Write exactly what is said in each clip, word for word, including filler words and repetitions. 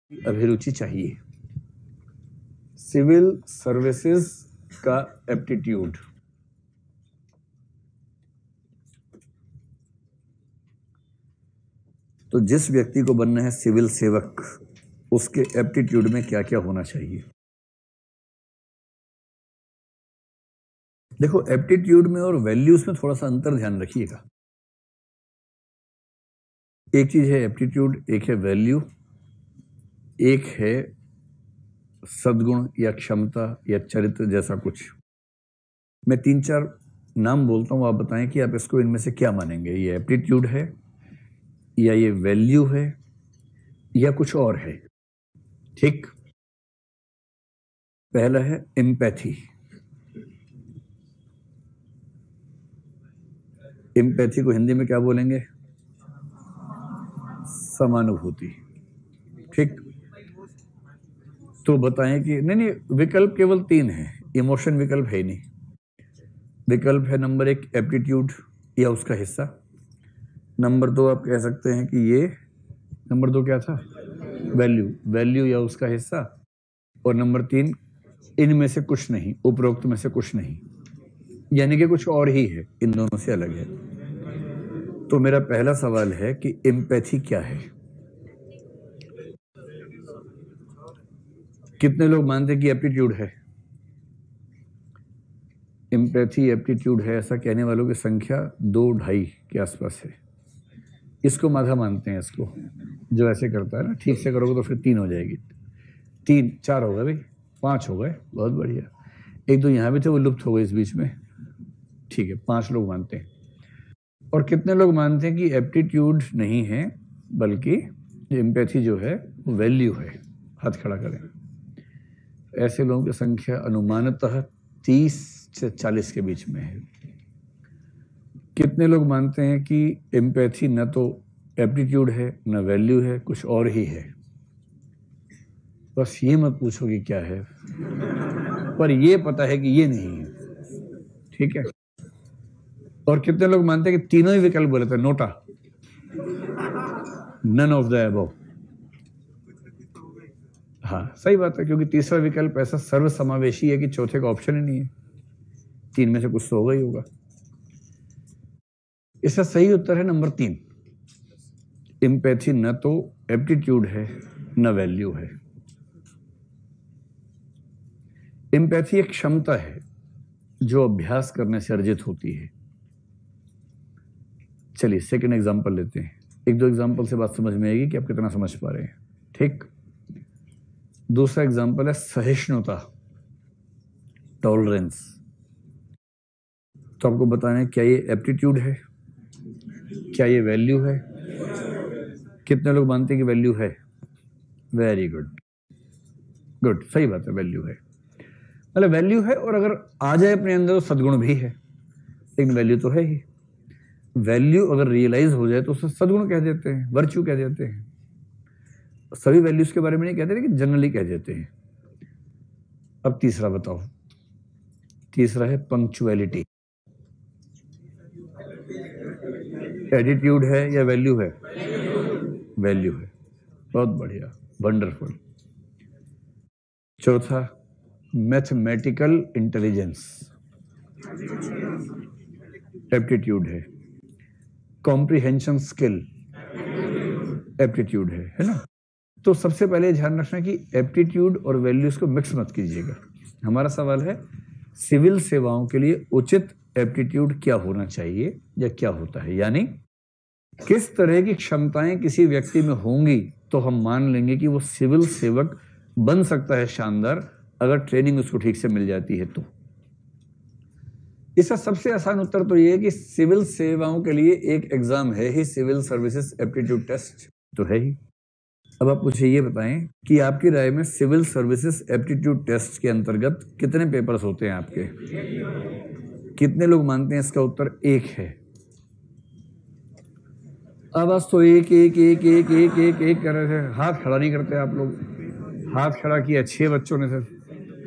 अभिरुचि चाहिए। Civil services का एप्टीट्यूड, तो जिस व्यक्ति को बनना है सिविल सेवक, उसके एप्टीट्यूड में क्या क्या होना चाहिए? देखो, एप्टीट्यूड में और वैल्यूज में थोड़ा सा अंतर ध्यान रखिएगा। एक चीज है एप्टीट्यूड, एक है वैल्यू, एक है सद्गुण या क्षमता या चरित्र जैसा कुछ। मैं तीन चार नाम बोलता हूं, आप बताएं कि आप इसको इनमें से क्या मानेंगे। ये एप्टीट्यूड है या ये वैल्यू है या कुछ और है? ठीक। पहला है एम्पैथी। एम्पैथी को हिंदी में क्या बोलेंगे? समानुभूति। ठीक। तो बताएं कि नहीं नहीं, विकल्प केवल तीन है, इमोशन विकल्प है नहीं। विकल्प है नंबर एक एप्टीट्यूड या उसका हिस्सा, नंबर दो आप कह सकते हैं कि ये, नंबर दो क्या था? वैल्यू, वैल्यू या उसका हिस्सा, और नंबर तीन इनमें से कुछ नहीं, उपरोक्त में से कुछ नहीं, यानी कि कुछ और ही है, इन दोनों से अलग है। तो मेरा पहला सवाल है कि एम्पैथी क्या है? कितने लोग मानते हैं कि एप्टीट्यूड है? एम्पैथी एप्टीट्यूड है, ऐसा कहने वालों की संख्या दो ढाई के आसपास है। इसको माधा मानते हैं, इसको जो ऐसे करता है ना, ठीक से करोगे तो फिर तीन हो जाएगी, तीन चार हो गए भाई, पांच हो गए, बहुत बढ़िया। एक दो यहाँ भी थे, वो लुप्त हो गए इस बीच में, ठीक है, पांच लोग मानते हैं। और कितने लोग मानते हैं कि एप्टीट्यूड नहीं है बल्कि एम्पैथी जो है वो वैल्यू है? हाथ खड़ा करें। ऐसे लोगों की संख्या अनुमानतः तीस से चालीस के बीच में है। कितने लोग मानते हैं कि एम्पैथी न तो एप्टीट्यूड है न वैल्यू है, कुछ और ही है? बस ये मत पूछो कि क्या है, पर ये पता है कि ये नहीं है। ठीक है। और कितने लोग मानते हैं कि तीनों ही विकल्प बोले थे, NOTA, none of the above. हाँ सही बात है, क्योंकि तीसरा विकल्प ऐसा सर्वसमावेशी है कि चौथे का ऑप्शन ही नहीं है। तीन में से कुछ तो होगा ही होगा। इसका सही उत्तर है नंबर तीन। एम्पैथी न तो एप्टीट्यूड है न वैल्यू है। एम्पैथी एक क्षमता है जो अभ्यास करने से अर्जित होती है। चलिए सेकंड एग्जांपल लेते हैं। एक दो एग्जांपल से बात समझ में आएगी कि आप कितना समझ पा रहे हैं। ठीक। दूसरा एग्जांपल है सहिष्णुता, टॉलरेंस। तो आपको बताना है क्या ये एप्टीट्यूड है, क्या ये वैल्यू है? कितने लोग मानते हैं कि वैल्यू है? वेरी गुड, गुड, सही बात है, वैल्यू है। मतलब वैल्यू है, और अगर आ जाए अपने अंदर तो सद्गुण भी है, लेकिन वैल्यू तो है ही। वैल्यू अगर रियलाइज हो जाए तो उसे सद्गुण कह देते हैं, वर्च्यू कह देते हैं। सभी वैल्यूज के बारे में नहीं कहते, लेकिन जनरली कह देते हैं। अब तीसरा बताओ। तीसरा है पंक्चुअलिटी। एटीट्यूड है या वैल्यू है? वैल्यू है, बहुत बढ़िया, वंडरफुल। चौथा मैथमेटिकल इंटेलिजेंस, एप्टीट्यूड है। कॉम्प्रिहेंशन स्किल, एप्टीट्यूड है, है ना? तो सबसे पहले ध्यान रखना कि एप्टीट्यूड और वैल्यूज को मिक्स मत कीजिएगा। हमारा सवाल है सिविल सेवाओं के लिए उचित एप्टीट्यूड क्या होना चाहिए या क्या होता है, यानी किस तरह की क्षमताएं किसी व्यक्ति में होंगी तो हम मान लेंगे कि वो सिविल सेवक बन सकता है शानदार, अगर ट्रेनिंग उसको ठीक से मिल जाती है तो। इसका सबसे आसान उत्तर तो ये है कि सिविल सेवाओं के लिए एक एग्जाम है ही, सिविल सर्विसेज एप्टीट्यूड टेस्ट तो है ही। अब आप मुझे ये बताएं कि आपकी राय में सिविल सर्विसेज एप्टीट्यूड टेस्ट के अंतर्गत कितने पेपर्स होते हैं आपके? कितने लोग मानते हैं इसका उत्तर एक है? अब बस तो एक एक एक एक एक एक एक कर रहे थे, हाथ खड़ा नहीं करते आप लोग। हाथ खड़ा किया छह बच्चों ने सिर्फ।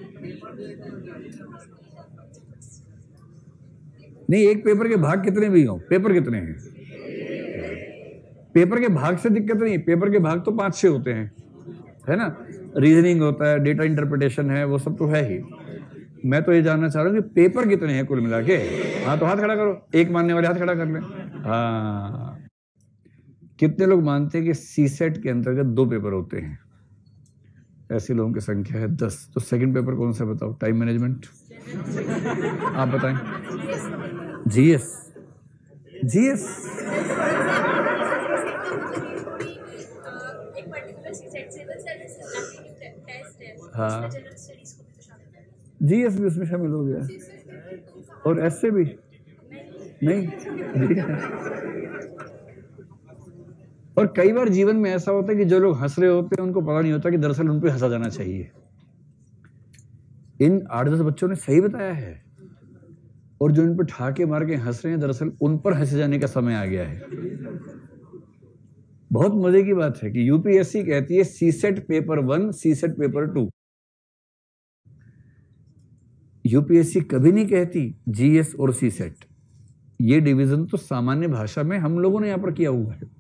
नहीं, एक पेपर के भाग कितने भी हो, पेपर कितने हैं? पेपर के भाग से दिक्कत नहीं, पेपर के भाग तो पांच छह होते हैं, है ना, रीजनिंग होता है, डेटा इंटरप्रिटेशन है, वो सब तो है ही। मैं तो ये जानना चाह रहा हूँ कि पेपर कितने हैं कुल मिला के। हाँ तो हाथ खड़ा करो, एक मानने वाले हाथ खड़ा कर लें। हाँ, कितने लोग मानते हैं कि सी सेट के अंतर्गत दो पेपर होते हैं? ऐसे लोगों की संख्या है दस। तो सेकंड पेपर कौन सा बताओ? Time management. आप बताएं। जीएस। जीएस हाँ, जीएस भी उसमें शामिल हो गया, और ऐसे भी नहीं। और कई बार जीवन में ऐसा होता है कि जो लोग हंस रहे होते हैं उनको पता नहीं होता कि दरअसल उन पे हंसा जाना चाहिए। इन आठ दस बच्चों ने सही बताया है, और जो इन पे ठाके मार के हंस रहे हैं दरअसल उन पर हंसे जाने का समय आ गया है। बहुत मजे की बात है कि यूपीएससी कहती है CSAT paper one, CSAT paper two. UPSC कभी नहीं कहती जीएस और सी सेट। ये डिवीजन तो सामान्य भाषा में हम लोगों ने यहां पर किया हुआ है।